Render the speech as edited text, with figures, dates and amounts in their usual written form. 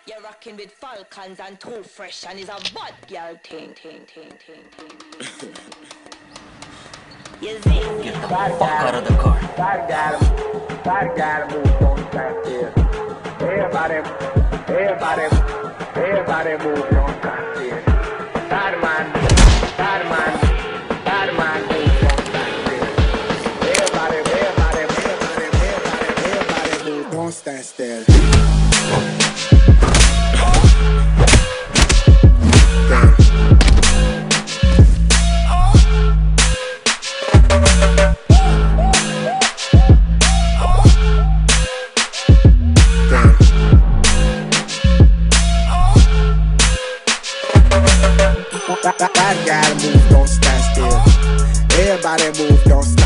You're rocking with Falcons and Too Fresh, and it's a bad girl ting. You see? Get the fuck out of the car. Everybody gotta move, don't stand still. Everybody move, don't stand still. Bad man, move, don't stand still. Everybody move, don't stand still. Bad gotta move, don't stand still. Everybody move, don't stand still.